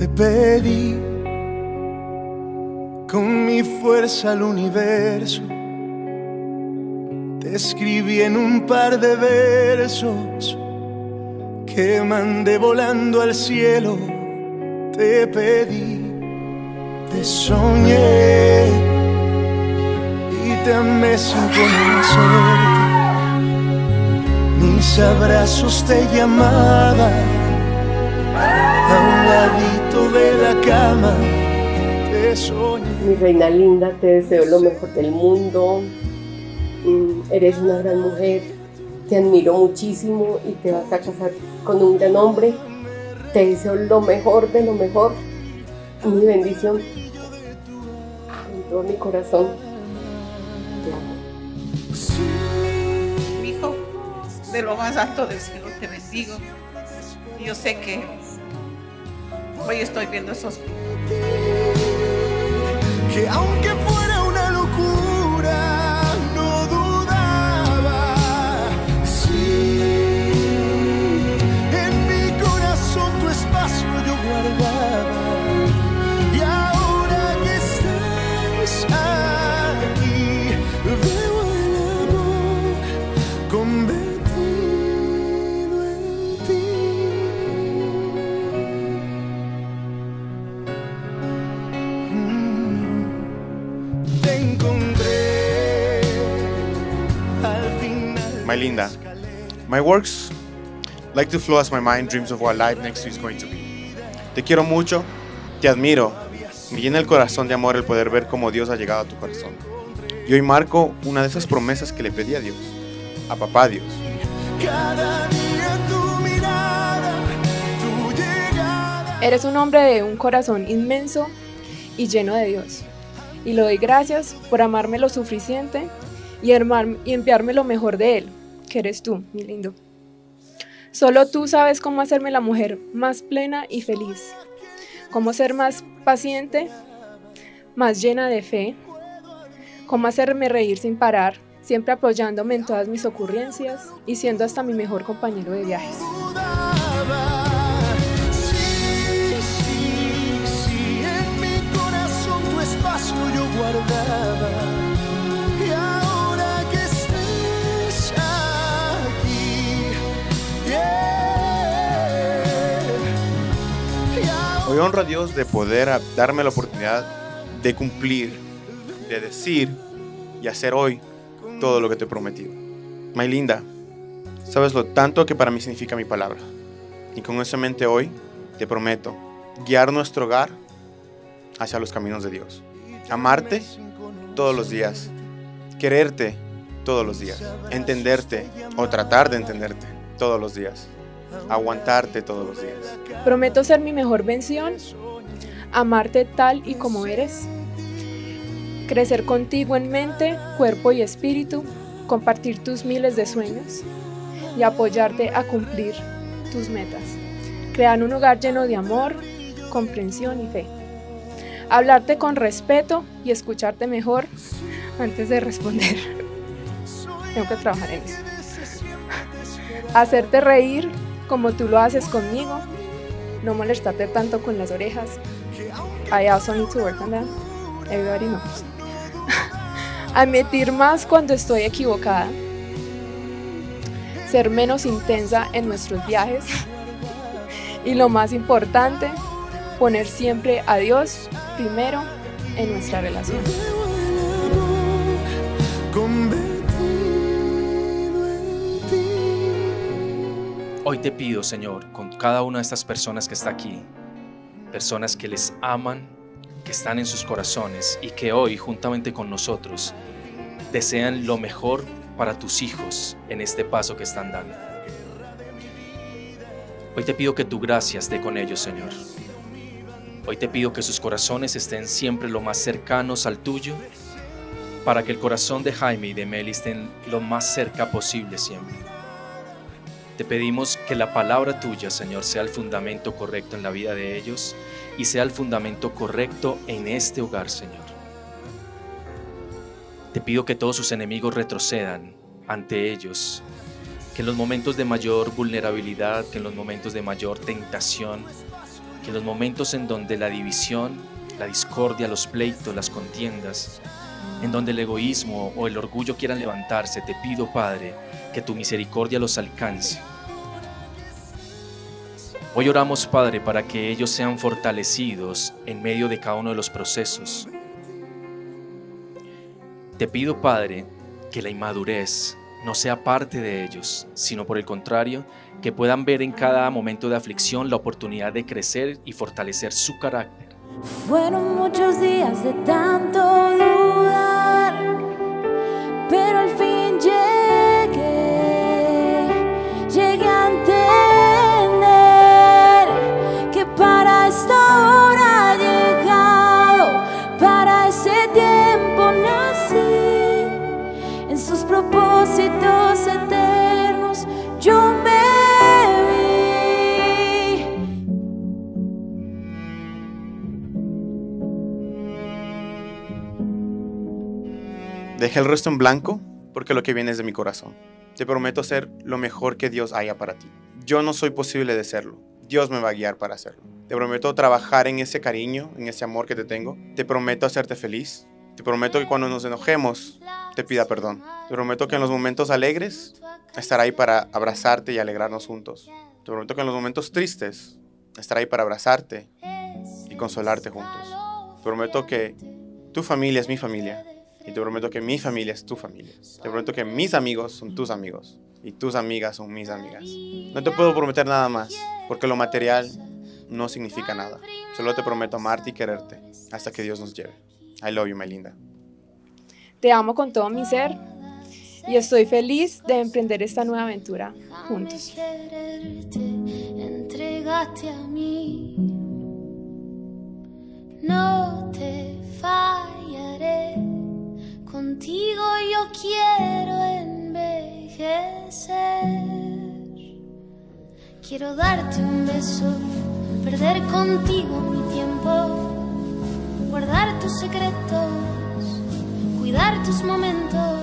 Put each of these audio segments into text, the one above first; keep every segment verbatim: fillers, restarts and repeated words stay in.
Te pedí con mi fuerza al universo, te escribí en un par de versos que mandé volando al cielo. Te pedí, te soñé y te amé sin conocerte. Mis abrazos te llamaban a un ladito de la cama. Te soñé. Mi reina linda, te deseo lo mejor del mundo. Eres una gran mujer, te admiro muchísimo y te vas a casar con un gran hombre. Te deseo lo mejor de lo mejor. Mi bendición en todo mi corazón. Te amo. Mi hijo, de lo más alto del cielo te bendigo. Yo sé que hoy estoy viendo esos. Que aunque fuera una locura, no dudaba. Sí, en mi corazón tu espacio yo guardaba. Y ahora que estás aquí, veo el amor convertido en ti. Te encontré al final. My Linda, my works like to flow as my mind dreams of what life next to is going to be. Te quiero mucho, te admiro, me llena el corazón de amor el poder ver cómo Dios ha llegado a tu corazón. Y hoy marco una de esas promesas que le pedí a Dios, a papá Dios. Cada día tu mirada, tu llegada. Eres un hombre de un corazón inmenso y lleno de Dios. Y le doy gracias por amarme lo suficiente y, armar, y enviarme lo mejor de Él, que eres tú, mi lindo. Solo tú sabes cómo hacerme la mujer más plena y feliz, cómo ser más paciente, más llena de fe, cómo hacerme reír sin parar, siempre apoyándome en todas mis ocurrencias y siendo hasta mi mejor compañero de viajes. Sí, sí, sí, en mi corazón tu espacio yo guardaba. Y ahora que estés aquí, yeah. Y ahora Hoy honro a Dios de poder a- darme la oportunidad de cumplir, de decir y hacer hoy todo lo que te he prometido. My Linda, sabes lo tanto que para mí significa mi palabra. Y con eso en mente hoy te prometo guiar nuestro hogar hacia los caminos de Dios. Amarte todos los días. Quererte todos los días. Entenderte o tratar de entenderte todos los días. Aguantarte todos los días. Prometo ser mi mejor versión, amarte tal y como eres, crecer contigo en mente, cuerpo y espíritu, compartir tus miles de sueños y apoyarte a cumplir tus metas. Crear un hogar lleno de amor, comprensión y fe. Hablarte con respeto y escucharte mejor antes de responder. Tengo que trabajar en eso. Hacerte reír como tú lo haces conmigo. No molestarte tanto con las orejas. I also need to work on that. Everybody knows. Admitir más cuando estoy equivocada. Ser menos intensa en nuestros viajes. Y lo más importante, poner siempre a Dios primero en nuestra relación. Hoy te pido, Señor, con cada una de estas personas que está aquí, personas que les aman, que están en sus corazones y que hoy, juntamente con nosotros, desean lo mejor para tus hijos en este paso que están dando. Hoy te pido que tu gracia esté con ellos, Señor. Hoy te pido que sus corazones estén siempre lo más cercanos al tuyo, para que el corazón de Jaime y de Meli estén lo más cerca posible siempre. Te pedimos que la palabra tuya, Señor, sea el fundamento correcto en la vida de ellos y sea el fundamento correcto en este hogar, Señor. Te pido que todos sus enemigos retrocedan ante ellos, que en los momentos de mayor vulnerabilidad, que en los momentos de mayor tentación, que los momentos en donde la división, la discordia, los pleitos, las contiendas, en donde el egoísmo o el orgullo quieran levantarse, te pido, Padre, que tu misericordia los alcance. Hoy oramos, Padre, para que ellos sean fortalecidos en medio de cada uno de los procesos. Te pido, Padre, que la inmadurez no sea parte de ellos, sino por el contrario, que puedan ver en cada momento de aflicción la oportunidad de crecer y fortalecer su carácter. Fueron muchos días de tanto dudar, pero al fin llegué, llegué a entender que para esta hora he llegado, para ese tiempo nací, en sus propósitos eternos yo me Deja el resto en blanco porque lo que viene es de mi corazón. Te prometo ser lo mejor que Dios haya para ti. Yo no soy posible de serlo. Dios me va a guiar para hacerlo. Te prometo trabajar en ese cariño, en ese amor que te tengo. Te prometo hacerte feliz. Te prometo que cuando nos enojemos te pida perdón. Te prometo que en los momentos alegres estaré ahí para abrazarte y alegrarnos juntos. Te prometo que en los momentos tristes estaré ahí para abrazarte y consolarte juntos. Te prometo que tu familia es mi familia. Y te prometo que mi familia es tu familia. Te prometo que mis amigos son tus amigos. Y tus amigas son mis amigas. No te puedo prometer nada más, porque lo material no significa nada. Solo te prometo amarte y quererte hasta que Dios nos lleve. I love you, my linda. Te amo con todo mi ser y estoy feliz de emprender esta nueva aventura juntos. Entregaste a mí, no te fallaré. Contigo yo quiero envejecer. Quiero darte un beso, perder contigo mi tiempo, guardar tus secretos, cuidar tus momentos,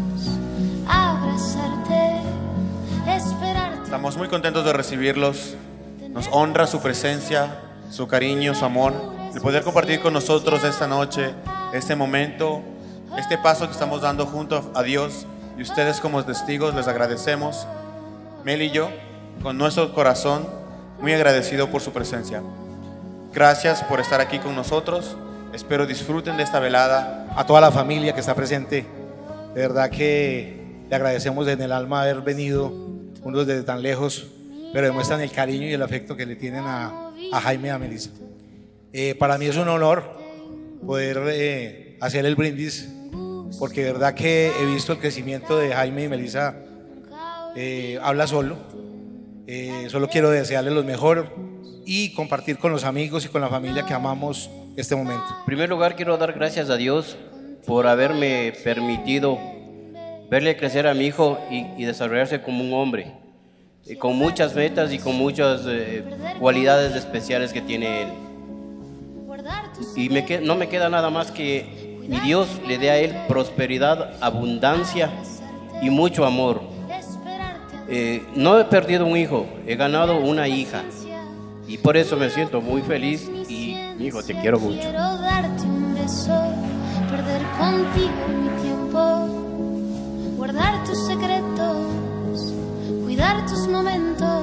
abrazarte, esperarte. Estamos muy contentos de recibirlos. Nos honra su presencia, su cariño, su amor, de poder compartir con nosotros esta noche, este momento, este paso que estamos dando junto a Dios, y ustedes como testigos les agradecemos. Mel y yo, con nuestro corazón, muy agradecido por su presencia. Gracias por estar aquí con nosotros. Espero disfruten de esta velada. A toda la familia que está presente, de verdad que le agradecemos en el alma haber venido, unos desde tan lejos, pero demuestran el cariño y el afecto que le tienen a, a Jaime y a Melissa. Eh, para mí es un honor poder eh, hacer el brindis, porque de verdad que he visto el crecimiento de Jaime y Melissa. Eh, habla solo. Eh, solo quiero desearles lo mejor y compartir con los amigos y con la familia que amamos este momento. En primer lugar, quiero dar gracias a Dios por haberme permitido verle crecer a mi hijo y, y desarrollarse como un hombre, y con muchas metas y con muchas eh, cualidades especiales que tiene él. Y me que, no me queda nada más que mi Dios le dé a él prosperidad, abundancia y mucho amor. Eh, no he perdido un hijo, he ganado una hija. Y por eso me siento muy feliz y, mi hijo, te quiero mucho. Quiero darte un beso, perder contigo mi tiempo, guardar tus secretos, cuidar tus momentos,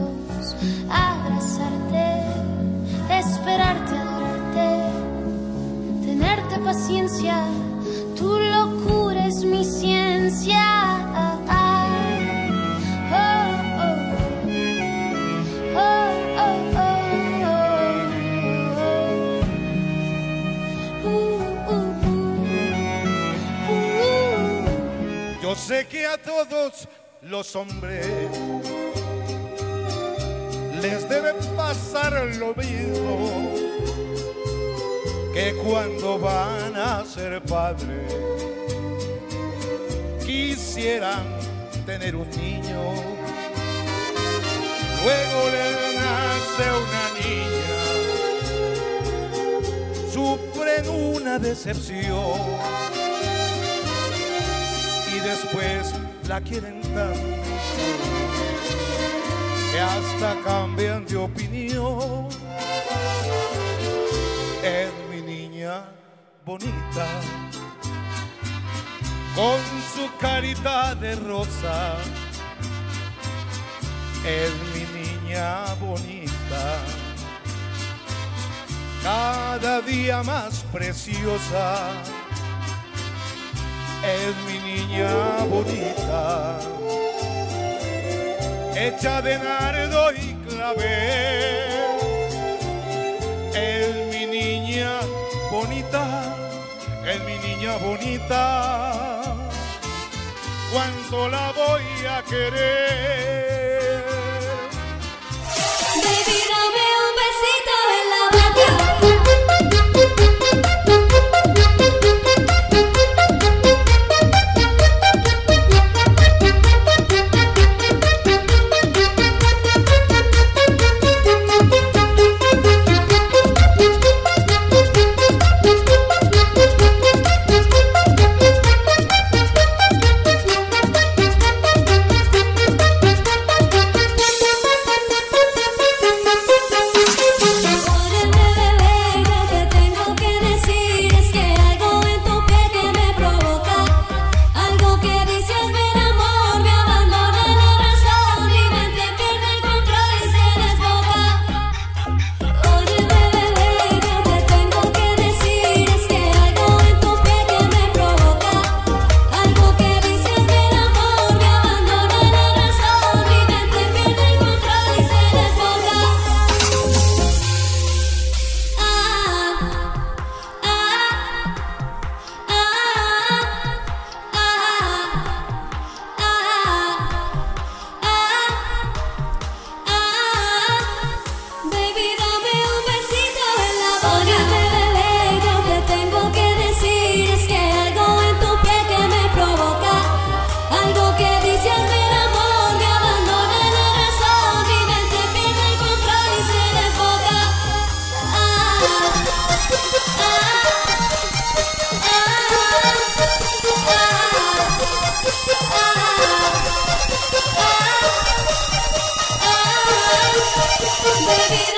abrazarte, esperarte, adorarte, tenerte paciencia, tu locura es mi ciencia. Yo sé que a todos los hombres les debe pasar lo mismo, que cuando van a ser padres quisieran tener un niño, luego les nace una niña, sufren una decepción y después la quieren tanto que hasta cambian de opinión. bonita, con su carita de rosa, es mi niña bonita, cada día más preciosa, es mi niña bonita, hecha de nardo y clavel, es mi niña bonita, es mi niña bonita, cuánto la voy a querer. Baby, dame un besito en la boca. Baby,